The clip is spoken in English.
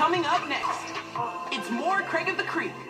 Coming up next, it's more Craig of the Creek.